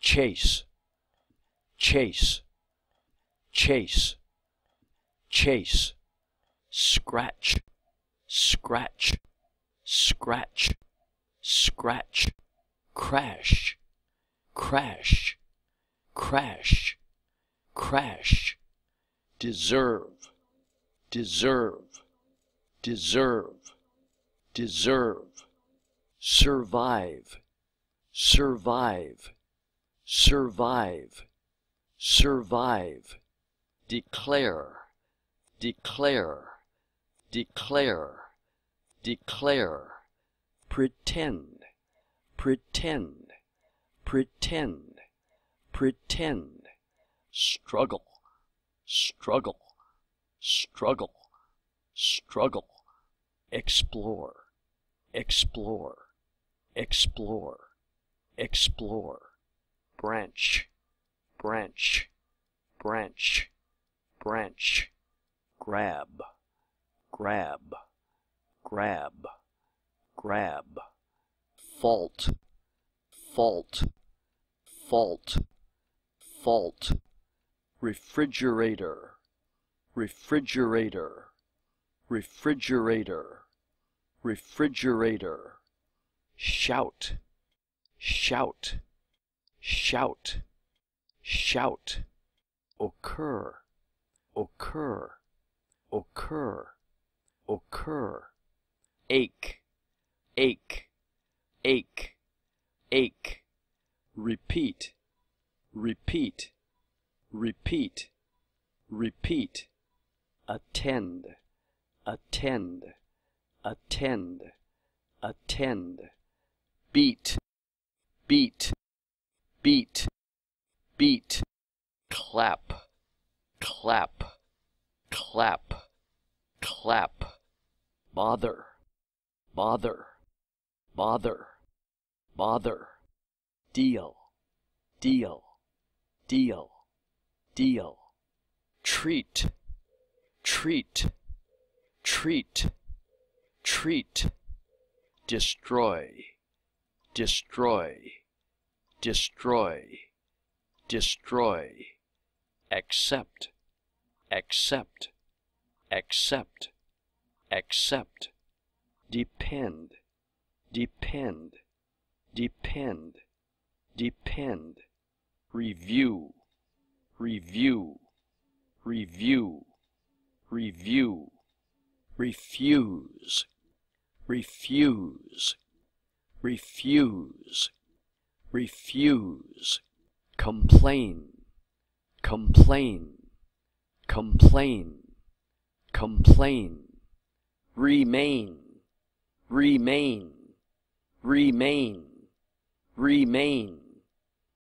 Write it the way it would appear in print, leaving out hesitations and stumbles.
chase, chase, chase, chase, scratch, scratch, scratch, scratch, crash, crash, crash, crash, deserve, deserve, deserve, deserve, survive, survive, survive, survive, declare, declare, declare, declare, pretend, pretend, pretend, pretend, struggle, struggle, struggle, struggle, explore, explore, explore, explore, branch, branch, branch, branch, grab, grab, grab, grab, fault, fault, fault, fault, refrigerator, refrigerator, refrigerator, refrigerator, shout, shout, shout, shout, occur, occur, occur, occur, ache, ache, ache, ache, repeat, repeat, repeat, repeat, attend, attend, attend, attend, beat, beat, beat, beat, clap, clap, clap, clap, bother, bother, bother, bother, deal, deal, deal, deal, treat, treat, treat, treat, destroy, destroy, destroy, destroy, accept, accept, accept, accept, depend, depend, depend, depend, review, review, review, review, refuse, refuse, refuse, refuse, complain, complain, complain, complain, remain, remain, remain, remain,